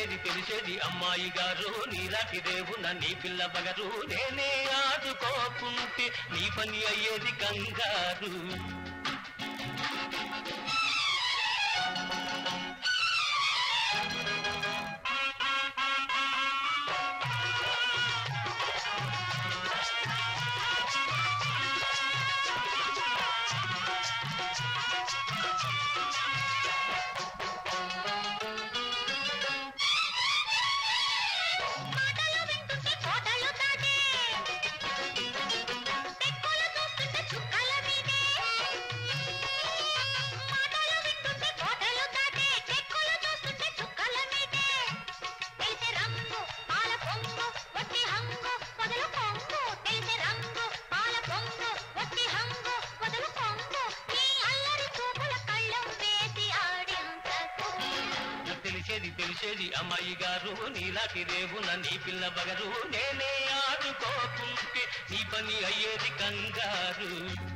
తెలిసేది అమ్మాయి గారు నీలాంటి దేవున నీ పిల్ల బగరు నేనే ఆదుకోకుంటే నీ పని అయ్యేది కంగారు తెలిసేది అమ్మాయి గారు నీలాంటి దేవున నీ పిల్ల బగరు నేనే ఆదుకోకుంటే నీ పని అయ్యేది కంగారు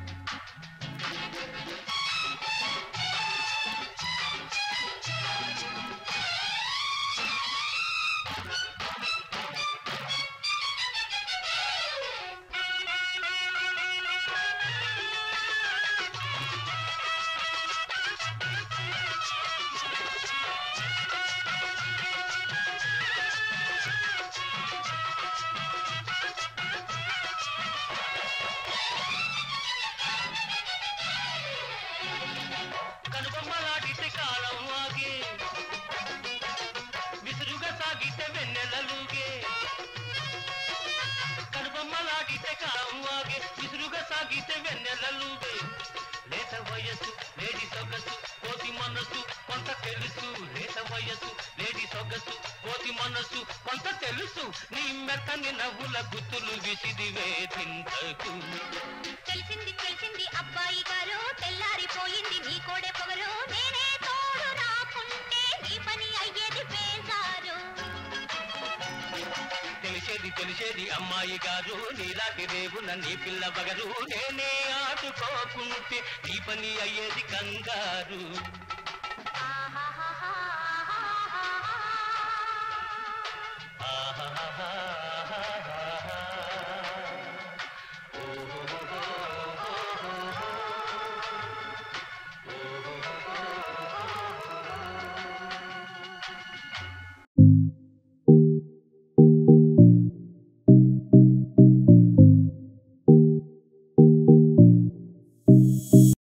కాలం ఆగే విసురుగా సాగితే వెన్నెలలుగే కనుబొమ్మలాగితే కాలం ఆగే విసురుగా సాగితే వెన్నెలలుగే లేత వయస్సు లేడి సొగసు కోతి మనసు కొంత తెలుసు లేత వయస్సు లేడి సొగసు కోతి మనసు కొంత తెలుసు నీ మెత్తని నవ్వుల గుత్తులు విసిది వేధించకు తెలిసింది తెలిసింది అబ్బాయి గారు తెల్లారిపోయింది నీ కోడే పొగరు నేనే తోడు రాకుంటే నీ పని అయ్యేది బేజారు తెలిసేది అమ్మాయి గారు నీలాంటి దేవున నీ పిల్ల బగరు నేనే ఆదుకోకుంటే నీ పని అయ్యేది కంగారు